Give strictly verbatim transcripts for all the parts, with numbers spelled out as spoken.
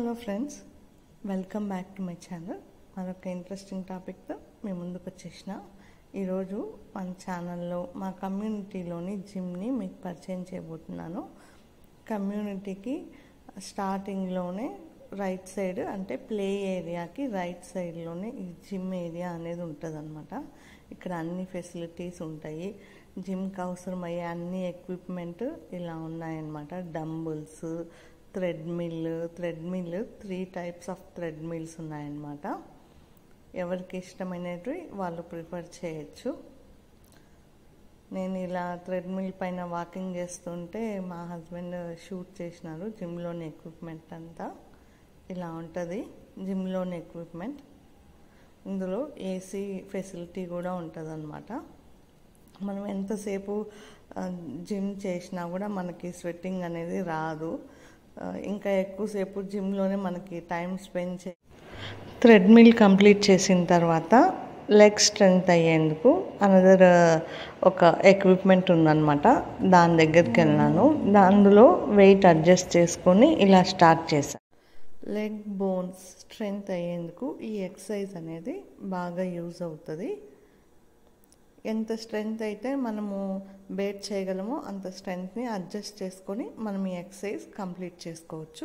Hello friends, welcome back to my channel. మరొక interesting టాపిక్తో మీ ముందుకు వచ్చేసిన. ఈరోజు మన ఛానల్లో మా కమ్యూనిటీలోని జిమ్ని మీకు పరిచయం చేయబోతున్నాను. కమ్యూనిటీకి స్టార్టింగ్లోనే రైట్ సైడ్ అంటే ప్లే ఏరియాకి రైట్ సైడ్లోనే ఈ జిమ్ ఏరియా అనేది ఉంటుంది అనమాట. ఇక్కడ అన్ని ఫెసిలిటీస్ ఉంటాయి. జిమ్కి అవసరమయ్యే అన్ని ఎక్విప్మెంట్ ఇలా ఉన్నాయన్నమాట. Dumbbells, treadmill treadmill three types of treadmills ఉన్నాయన్నమాట. ఎవరికి ఇష్టమైనవి వాళ్ళు ప్రిఫర్ చేయొచ్చు. నేను ఇలా థ్రెడ్మిల్ పైన వాకింగ్ చేస్తుంటే మా హస్బెండ్ షూట్ చేసినారు. జిమ్లోని ఎక్విప్మెంట్ అంతా ఇలా ఉంటుంది. జిమ్లోని ఎక్విప్మెంట్ ఇందులో ఏసీ ఫెసిలిటీ కూడా ఉంటుంది అన్నమాట. మనం ఎంతసేపు జిమ్ చేసినా కూడా మనకి స్వెట్టింగ్ అనేది రాదు. ఇంకా ఎక్కువసేపు జిమ్లోనే మనకి టైం స్పెండ్ చే థ్రెడ్మిల్ కంప్లీట్ చేసిన తర్వాత లెగ్ స్ట్రెంగ్త్ అయ్యేందుకు అనదర్ ఒక ఎక్విప్మెంట్ ఉందన్నమాట. దాని దగ్గరికి వెళ్ళాను. అందులో వెయిట్ అడ్జస్ట్ చేసుకొని ఇలా స్టార్ట్ చేశాను. లెగ్ బోన్స్ స్ట్రెంగ్త్ అయ్యేందుకు ఈ ఎక్సర్సైజ్ అనేది బాగా యూజ్ అవుతుంది. ఎంత స్ట్రెంగ్త్ అయితే మనము బేర్ చేయగలమో అంత స్ట్రెంగ్త్ని అడ్జస్ట్ చేసుకొని మనం ఈ ఎక్సర్సైజ్ కంప్లీట్ చేసుకోవచ్చు.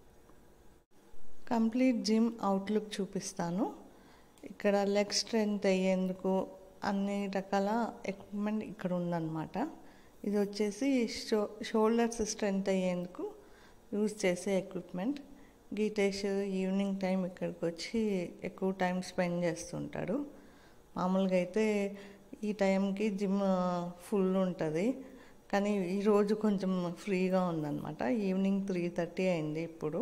కంప్లీట్ జిమ్ అవుట్లుక్ చూపిస్తాను. ఇక్కడ లెగ్ స్ట్రెంగ్త్ అయ్యేందుకు అన్ని రకాల ఎక్విప్మెంట్ ఇక్కడ ఉందన్నమాట. ఇది వచ్చేసి షో షోల్డర్స్ స్ట్రెంగ్త్ అయ్యేందుకు యూజ్ చేసే ఎక్విప్మెంట్. గీతేష్ ఈవినింగ్ టైం ఇక్కడికి వచ్చి ఎక్కువ టైం స్పెండ్ చేస్తుంటాడు. మామూలుగా అయితే ఈ టైంకి జిమ్ ఫుల్ ఉంటుంది, కానీ ఈరోజు కొంచెం ఫ్రీగా ఉందన్నమాట. ఈవినింగ్ త్రీ థర్టీ అయింది. ఇప్పుడు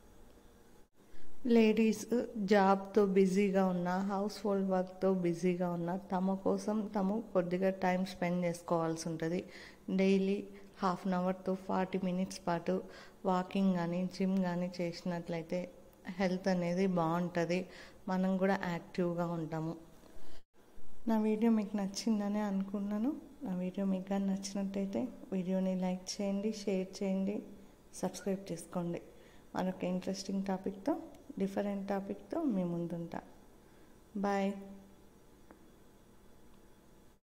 లేడీస్ జాబ్తో బిజీగా ఉన్న, హౌస్ హోల్డ్ వర్క్తో బిజీగా ఉన్న తమ కోసం తము కొద్దిగా టైం స్పెండ్ చేసుకోవాల్సి ఉంటుంది. డైలీ హాఫ్ అన్ అవర్తో ఫార్టీ మినిట్స్ పాటు వాకింగ్ కానీ జిమ్ కానీ చేసినట్లయితే హెల్త్ అనేది బాగుంటుంది. మనం కూడా యాక్టివ్గా ఉంటాము. నా వీడియో మీకు నచ్చిందని అనుకున్నాను. నా వీడియో మీకు కానీ నచ్చినట్టయితే వీడియోని లైక్ చేయండి, షేర్ చేయండి, సబ్స్క్రైబ్ చేసుకోండి. మరొక ఇంట్రెస్టింగ్ టాపిక్తో, డిఫరెంట్ టాపిక్తో మీ ముందుంటా. బాయ్.